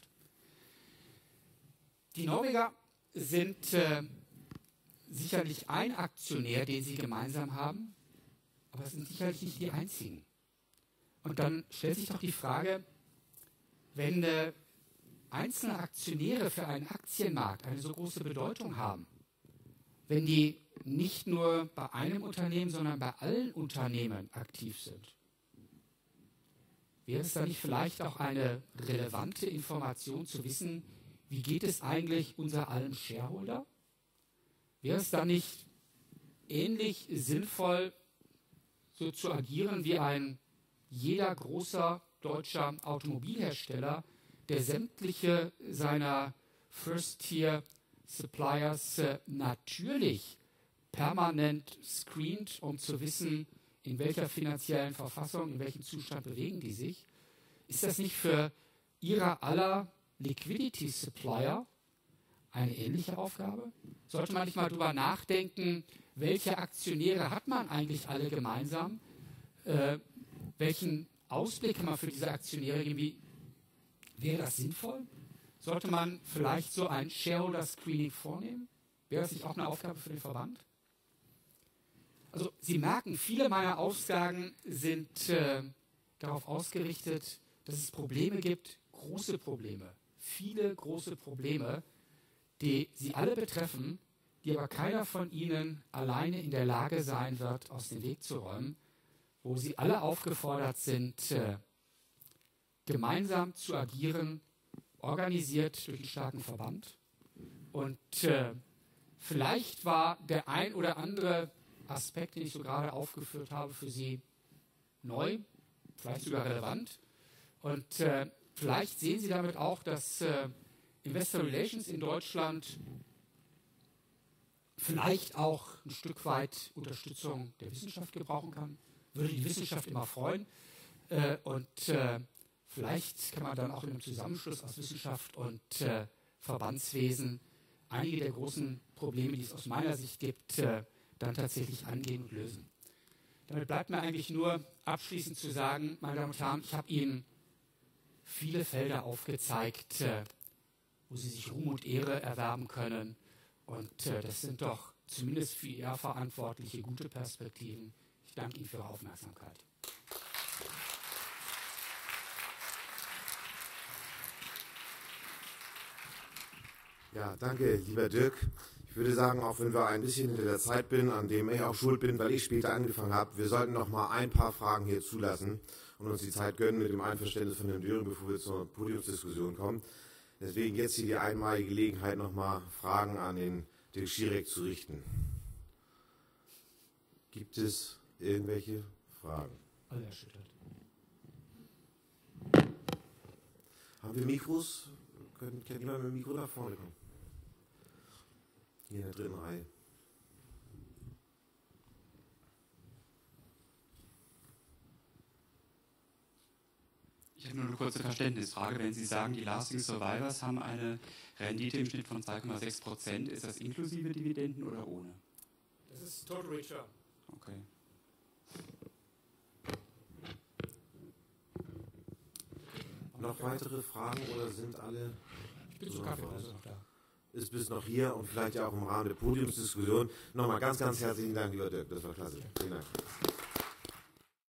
Die Norweger sind äh, sicherlich ein Aktionär, den sie gemeinsam haben, aber es sind sicherlich nicht die einzigen. Und dann stellt sich doch die Frage, wenn äh, einzelne Aktionäre für einen Aktienmarkt eine so große Bedeutung haben, wenn die nicht nur bei einem Unternehmen, sondern bei allen Unternehmen aktiv sind, wäre es dann nicht vielleicht auch eine relevante Information zu wissen, wie geht es eigentlich unser allen Shareholder? Wäre es dann nicht ähnlich sinnvoll, so zu agieren wie ein jeder großer deutscher Automobilhersteller, der sämtliche seiner First-Tier-Suppliers äh, natürlich permanent screent, um zu wissen, in welcher finanziellen Verfassung, in welchem Zustand bewegen die sich? Ist das nicht für Ihrer aller Liquidity Supplier eine ähnliche Aufgabe? Sollte man nicht mal darüber nachdenken, welche Aktionäre hat man eigentlich alle gemeinsam? Äh, welchen Ausblick kann man für diese Aktionäre geben? Wie wäre das sinnvoll? Sollte man vielleicht so ein Shareholder-Screening vornehmen? Wäre das nicht auch eine Aufgabe für den Verband? Also Sie merken, viele meiner Aussagen sind äh, darauf ausgerichtet, dass es Probleme gibt, große Probleme, viele große Probleme, die Sie alle betreffen, die aber keiner von Ihnen alleine in der Lage sein wird, aus dem Weg zu räumen, wo Sie alle aufgefordert sind, äh, gemeinsam zu agieren, organisiert durch einen starken Verband. Und äh, vielleicht war der ein oder andere Aspekt, den ich so gerade aufgeführt habe, für Sie neu, vielleicht sogar relevant. Und äh, vielleicht sehen Sie damit auch, dass äh, Investor Relations in Deutschland vielleicht auch ein Stück weit Unterstützung der Wissenschaft gebrauchen kann. Würde die Wissenschaft immer freuen. Äh, und äh, vielleicht kann man dann auch in einem Zusammenschluss aus Wissenschaft und äh, Verbandswesen einige der großen Probleme, die es aus meiner Sicht gibt, äh, dann tatsächlich angehen und lösen. Damit bleibt mir eigentlich nur abschließend zu sagen, meine Damen und Herren, ich habe Ihnen viele Felder aufgezeigt, äh, wo Sie sich Ruhm und Ehre erwerben können. Und äh, das sind doch zumindest für eher Verantwortliche gute Perspektiven. Ich danke Ihnen für Ihre Aufmerksamkeit. Ja, danke, lieber Dirk. Ich würde sagen, auch wenn wir ein bisschen hinter der Zeit bin, an dem ich auch schuld bin, weil ich später angefangen habe, wir sollten noch mal ein paar Fragen hier zulassen und uns die Zeit gönnen mit dem Einverständnis von Herrn Döring, bevor wir zur Podiumsdiskussion kommen. Deswegen jetzt hier die einmalige Gelegenheit, noch mal Fragen an den Dirk Schierek zu richten. Gibt es irgendwelche Fragen? Alle erschüttert. Haben wir Mikros? Kann, kann jemand mit dem Mikro nach vorne kommen? Hier in der dritten Reihe. Ich habe nur eine kurze Verständnisfrage. Wenn Sie sagen, die Lasting Survivors haben eine Rendite im Schnitt von zwei Komma sechs Prozent, ist das inklusive Dividenden oder ohne? Das ist Total Return. Okay. Noch weitere Fragen oder sind alle? Ich bin zur Kaffeepause noch da. Ist bis noch hier und vielleicht ja auch im Rahmen der Podiumsdiskussion. Nochmal ganz, ganz herzlichen Dank, lieber Dirk. Das war klasse. Vielen Dank.